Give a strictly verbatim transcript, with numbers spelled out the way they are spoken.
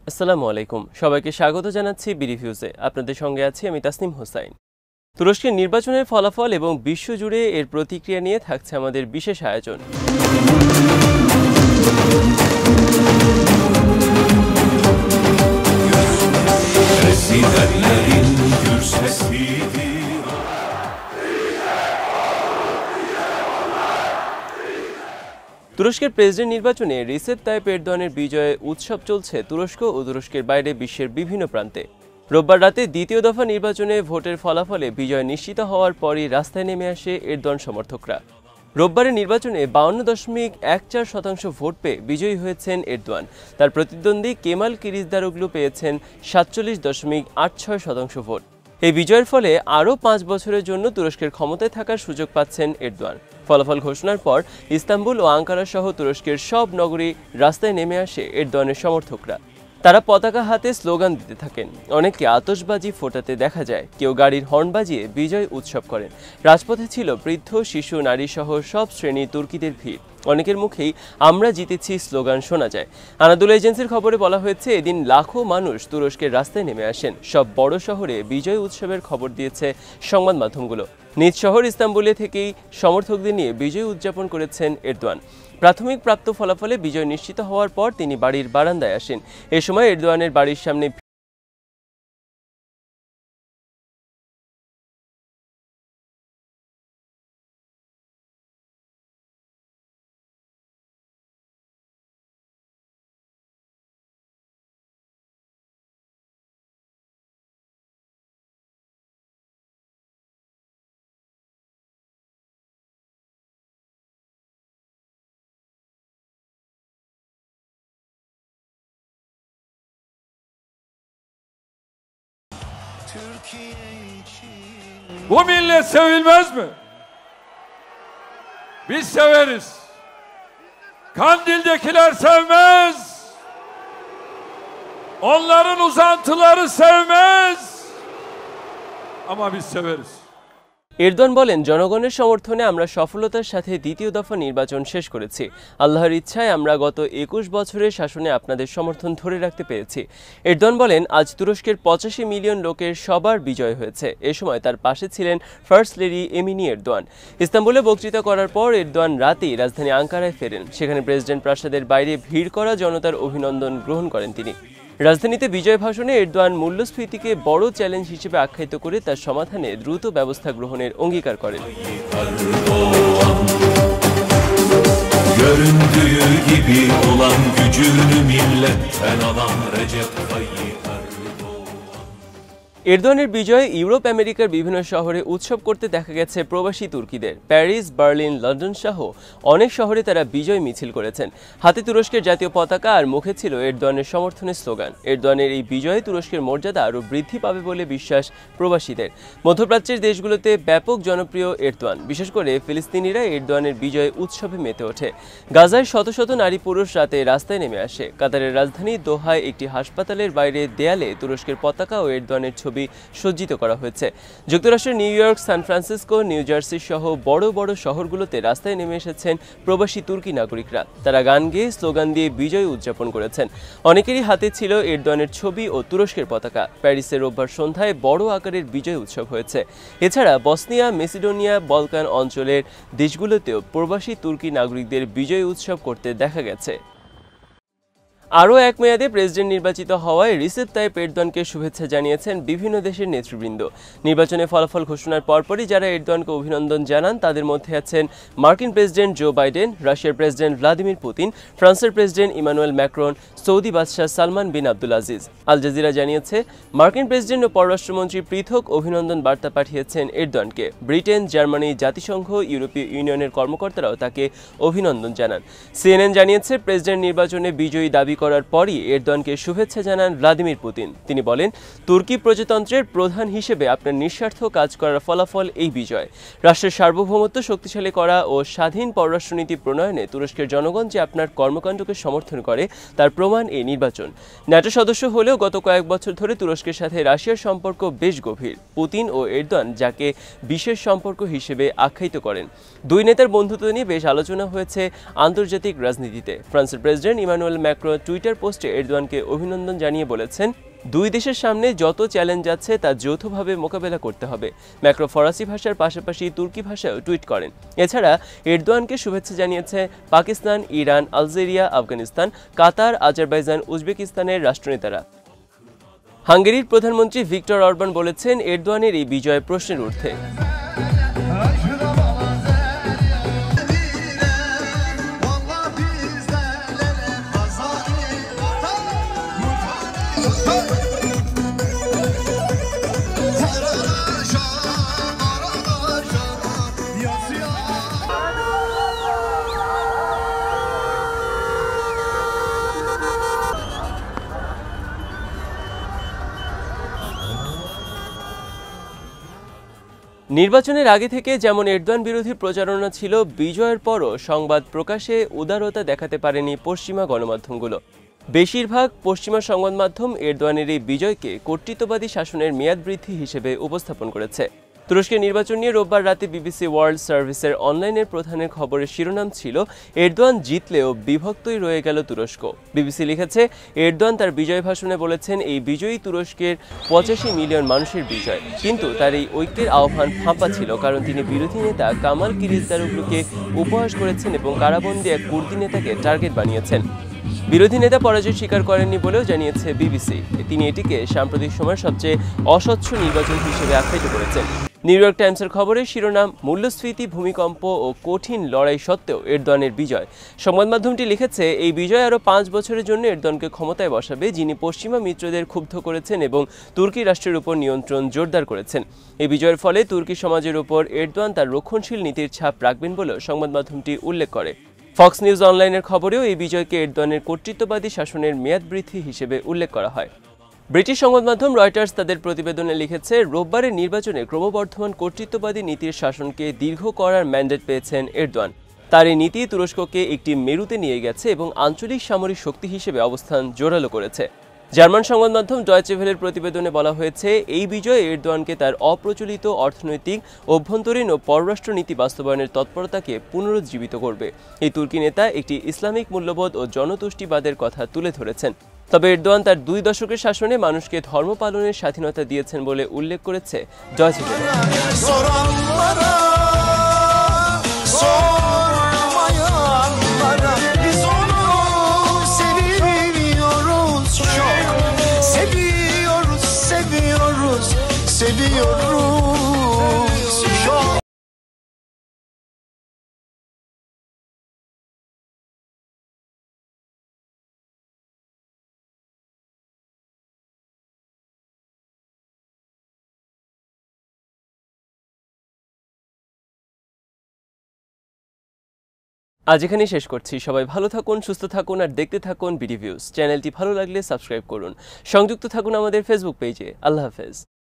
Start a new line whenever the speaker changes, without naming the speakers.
আসসালামু আলাইকুম, সবাইকে স্বাগত জানাচ্ছি বি রিভিউজে। আপনাদের সঙ্গে আছি আমি তাসনিম হোসাইন। তুরস্কের নির্বাচনের ফলাফল এবং বিশ্বজুড়ে এর প্রতিক্রিয়া নিয়ে থাকছে আমাদের বিশেষ আয়োজন। তুরস্কের প্রেসিডেন্ট নির্বাচনে রিসেপ তাইপ এরদোয়ানের বিজয়ে উৎসব চলছে তুরস্ক ও তুরস্কের বাইরে বিশ্বের বিভিন্ন প্রান্তে। রোববার রাতে দ্বিতীয় দফা নির্বাচনে ভোটের ফলাফলে বিজয় নিশ্চিত হওয়ার পরই রাস্তায় নেমে আসে এরদোয়ান সমর্থকরা। রোববারের নির্বাচনে বাউন্ন দশমিক এক চার শতাংশ ভোট পেয়ে বিজয়ী হয়েছেন এরদোয়ান। তার প্রতিদ্বন্দ্বী কেমাল কিলিচদারোগলু পেয়েছেন সাতচল্লিশ দশমিক আট ছয় শতাংশ ভোট। এই বিজয়ের ফলে আরও পাঁচ বছরের জন্য তুরস্কের ক্ষমতায় থাকার সুযোগ পাচ্ছেন এরদোয়ান। ফলাফল ঘোষণার পর ইস্তাম্বুল ও আঙ্কারা সহ তুরস্কের সব নগরী রাস্তায় নেমে আসে এরদোয়ানের সমর্থকরা। তারা পতাকা হাতে স্লোগান দিতে থাকেন, অনেককে আতশবাজি ফোটাতে দেখা যায়, কেউ গাড়ির হর্ন বাজিয়ে বিজয় উৎসব করেন। রাজপথে ছিল বৃদ্ধ, শিশু, নারী সহ সব শ্রেণীর তুর্কিদের ভিড়। অনেকের মুখেই আমরা জিতেছি স্লোগান শোনা যায়। আনাদুল এজেন্সির খবরে বলা হয়েছে, এদিন লাখো মানুষ তুরস্কের রাস্তায় নেমে আসেন। সব বড় শহরে বিজয় উৎসবের খবর দিয়েছে সংবাদ মাধ্যমগুলো। নিজ শহর ইস্তাম্বুলে থেকেই সমর্থকদের নিয়ে বিজয় উদযাপন করেছেন এরদোয়ান। প্রাথমিক প্রাপ্ত ফলাফলে বিজয় নিশ্চিত হওয়ার পর তিনি বাড়ির বারান্দায় আসেন। এ সময় এরদোয়ানের বাড়ির সামনে
Bu millet sevilmez mi? Biz severiz. Kandil'dekiler sevmez. Onların uzantıları sevmez. Ama biz severiz.
Erdogan বলেন, জনগণের সমর্থনে আমরা সফলতার সাথে দ্বিতীয় দফা নির্বাচন শেষ করেছি। আল্লাহর ইচ্ছায় আমরা গত একুশ বছরের শাসনে আপনাদের সমর্থন ধরে রাখতে পেরেছি। এরদোয়ান বলেন, আজ তুরস্কের পঁচাশি মিলিয়ন লোকের সবার বিজয় হয়েছে। এ সময় তার পাশে ছিলেন ফার্স্ট লেডি এমিনি এরদোয়ান। ইস্তাম্বুলে বক্তৃতা করার পর এরদোয়ান রাতেই রাজধানী আঙ্কারায় ফেরেন। সেখানে প্রেসিডেন্ট প্রাসাদের বাইরে ভিড় করা জনতার অভিনন্দন গ্রহণ করেন তিনি। রাজধানীতে বিজয় ভাষণে এরদোয়ান মূল্যস্ফীতিকে বড় চ্যালেঞ্জ হিসেবে আখ্যায়িত করে তার সমাধানে দ্রুত ব্যবস্থা গ্রহণের অঙ্গীকার করেন। এরদোয়ানের বিজয়ে ইউরোপ আমেরিকার বিভিন্ন শহরে উৎসব করতে দেখা গেছে প্রবাসী তুর্কিদের। প্যারিস, বার্লিন, লন্ডন সহ অনেক শহরে তারা বিজয় মিছিল করেছেন। হাতে তুরস্কের জাতীয় পতাকা আর মুখে ছিল এরদোয়ানের সমর্থনের স্লোগান। এরদোয়ানের এই বিজয়ে তুরস্কের মর্যাদা আরও বৃদ্ধি পাবে বলে বিশ্বাস প্রবাসীদের। মধ্যপ্রাচ্যের দেশগুলোতে ব্যাপক জনপ্রিয় এরদোয়ান, বিশেষ করে ফিলিস্তিনিরা এরদোয়ানের বিজয় উৎসবে মেতে ওঠে। গাজায় শত শত নারী পুরুষ রাতে রাস্তায় নেমে আসে। কাতারের রাজধানী দোহায় একটি হাসপাতালের বাইরে দেয়ালে তুরস্কের পতাকা ও এরদোয়ানের ছবি সজ্জিত করা হয়েছে। যুক্তরাষ্ট্রের new York, San Francisco, new jersey সহ বড় বড় শহরগুলোতে রাস্তায় নেমে এসেছেন প্রবাসী তুর্কি নাগরিকরা। তারা গান গেয়ে স্লোগান দিয়ে বিজয় উদযাপন করেছেন। অনেকেরই হাতে ছিল এরদোয়ানের ছবি ও তুরস্কের পতাকা। প্যারিসে রোববার সন্ধ্যায় বড় আকারের বিজয় উৎসব হয়েছে। এছাড়া বসনিয়া, মেসিডোনিয়া, বলকান অঞ্চলের দেশগুলোতেও প্রবাসী তুর্কি নাগরিকদের বিজয় উৎসব করতে দেখা গেছে। আরও এক মেয়াদে প্রেসিডেন্ট নির্বাচিত হওয়ায় রিসেপ তাইপ এরদোয়ানকে শুভেচ্ছা জানিয়েছেন বিভিন্ন দেশের নেতৃবৃন্দ। নির্বাচনে ফলাফল ঘোষণার পরপরই যারা এরদোয়ানকে অভিনন্দন জানান তাদের মধ্যে আছেন মার্কিন প্রেসিডেন্ট জো বাইডেন, রাশিয়ার প্রেসিডেন্ট ভ্লাদিমির পুতিন, ফ্রান্সের প্রেসিডেন্ট ইমানুয়েল ম্যাক্রন, সৌদি বাদশাহ সালমান বিন আব্দুল আজিজ। আল জাজিরা জানিয়েছে, মার্কিন প্রেসিডেন্ট ও পররাষ্ট্রমন্ত্রী পৃথক অভিনন্দন বার্তা পাঠিয়েছেন এরদোয়ানকে। ব্রিটেন, জার্মানি, জাতিসংঘ, ইউরোপীয় ইউনিয়নের কর্মকর্তারাও তাকে অভিনন্দন জানান। সিএনএন জানিয়েছে, প্রেসিডেন্ট নির্বাচনে বিজয়ী দাবি করার পরই এরদোয়ানকে শুভেচ্ছা জানান ভ্লাদিমির পুতিন। তিনি বলেন, তুর্কি প্রজাতন্ত্রের প্রধান হিসেবে আপনার নিঃস্বার্থ কাজ করার ফলাফল এই বিজয়। রাষ্ট্রের সার্বভৌমত্ব শক্তিশালী করা ও স্বাধীন পররাষ্ট্রনীতি প্রণয়নে তুরস্কের জনগণ যে আপনার কর্মকাণ্ডকে সমর্থন করে তার প্রমাণ এই নির্বাচন। ন্যাটো সদস্য হলেও গত কয়েক বছর ধরে তুরস্কের সাথে রাশিয়ার সম্পর্ক বেশ গভীর। পুতিন ও এরদোয়ান যাকে বিশেষ সম্পর্ক হিসেবে আখ্যায়িত করেন। দুই নেতার বন্ধুত্ব নিয়ে বেশ আলোচনা হয়েছে আন্তর্জাতিক রাজনীতিতে। ফ্রান্সের প্রেসিডেন্ট ইমানুয়েল ম্যাক্রন টুইটার পোস্টে এরদোয়ানকে অভিনন্দন জানিয়ে বলেছেন, দুই দেশের সামনে যত চ্যালেঞ্জ আছে তা যৌথভাবে মোকাবেলা করতে হবে। ম্যাক্রো ফরাসি ভাষার পাশাপাশি তুর্কি ভাষায়ও টুইট করেন। এছাড়া এরদোয়ানকে শুভেচ্ছা জানিয়েছে পাকিস্তান, ইরান, আলজেরিয়া, আফগানিস্তান, কাতার, আজারবাইজান, উজবেকিস্তানের রাষ্ট্রনেতারা। হাঙ্গেরির প্রধানমন্ত্রী ভিক্টর অরবান বলেছেন, এরদোয়ানের এই বিজয় প্রশ্নের ঊর্ধ্বে। নির্বাচনের আগে থেকে যেমন এরদোয়ান বিরোধী প্রচারণা ছিল, বিজয়ের পরও সংবাদ প্রকাশে উদারতা দেখাতে পারেনি পশ্চিমা গণমাধ্যমগুলো। বেশিরভাগ পশ্চিমা সংবাদ মাধ্যম এরদোয়ানের এই বিজয়কে কর্তৃত্ববাদী শাসনের মেয়াদ বৃদ্ধি হিসেবে উপস্থাপন করেছে। তুরস্কের নির্বাচন নিয়ে রোববার রাতে বিবিসি ওয়ার্ল্ড সার্ভিসের অনলাইনের প্রধানের খবরের শিরোনাম ছিল, এরদোয়ান জিতলেও বিভক্তই রয়ে গেল তুরস্ক। বিবিসি লিখেছে, এরদোয়ান তার বিজয় ভাষণে বলেছেন, এই বিজয়ী তুরস্কের পঁচাশি মিলিয়ন মানুষের বিজয়। কিন্তু তার এই ঐক্যের আহ্বান ফাঁপা ছিল, কারণ তিনি বিরোধী নেতা কামাল কিলিচদারোগলুকে উপহাস করেছেন এবং কারাবন্দী এক কুর্দি নেতাকে টার্গেট বানিয়েছেন। বিরোধী নেতা পরাজয় স্বীকার করেননি বলেও জানিয়েছে বিবিসি। তিনি এটিকে সাম্প্রতিক সময়ের সবচেয়ে অস্বচ্ছ নির্বাচন হিসেবে আখ্যায়িত করেছেন। নিউ ইয়র্ক টাইমসের খবরের শিরোনাম, মূল্যস্ফীতি, ভূমিকম্প ও কঠিন লড়াই সত্ত্বেও এরদোয়ানের বিজয়। সংবাদ মাধ্যমটি লিখেছে, এই বিজয় আরও পাঁচ বছরের জন্য এরদোয়ানকে ক্ষমতায় বসাবে, যিনি পশ্চিমা মিত্রদের ক্ষুব্ধ করেছেন এবং তুর্কি রাষ্ট্রের উপর নিয়ন্ত্রণ জোরদার করেছেন। এই বিজয়ের ফলে তুর্কি সমাজের উপর এরদোয়ান তার রক্ষণশীল নীতির ছাপ রাখবেন বলেও সংবাদ মাধ্যমটি উল্লেখ করে। ফক্স নিউজ অনলাইনের খবরেও এই বিজয়কে এরদোয়ানের কর্তৃত্ববাদী শাসনের মেয়াদ বৃদ্ধি হিসেবে উল্লেখ করা হয়। ব্রিটিশ সংবাদ মাধ্যম রয়টার্স তাদের প্রতিবেদনে লিখেছে, রোববারের নির্বাচনে ক্রমবর্ধমান কর্তৃত্ববাদী নীতির শাসনকে দীর্ঘ করার ম্যান্ডেট পেয়েছেন এরদোয়ান। তার এই নীতি তুরস্ককে একটি মেরুতে নিয়ে গেছে এবং আঞ্চলিক সামরিক শক্তি হিসেবে অবস্থান জোরালো করেছে। জার্মান সংবাদ মাধ্যম ডয়েচে ভেলের প্রতিবেদনে বলা হয়েছে, এই বিজয় এরদোয়ানকে তার অপ্রচলিত অর্থনৈতিক, অভ্যন্তরীণ ও পররাষ্ট্র নীতি বাস্তবায়নের তৎপরতাকে পুনরুজ্জীবিত করবে। এই তুর্কি নেতা একটি ইসলামিক মূল্যবোধ ও জনতুষ্টিবাদের কথা তুলে ধরেছেন। তবে এরদোয়ান তার দুই দশকের শাসনে মানুষকে ধর্ম পালনের স্বাধীনতা দিয়েছেন বলে উল্লেখ করেছে ডয়েচে ভেলে। আজ এখানেই শেষ করছি। সবাই ভালো থাকুন, সুস্থ থাকুন আর দেখতে থাকুন বিডি ভিউজ। চ্যানেলটি ভালো লাগলে সাবস্ক্রাইব করুন। সংযুক্ত থাকুন আমাদের ফেসবুক পেজে। আল্লাহ হাফেজ।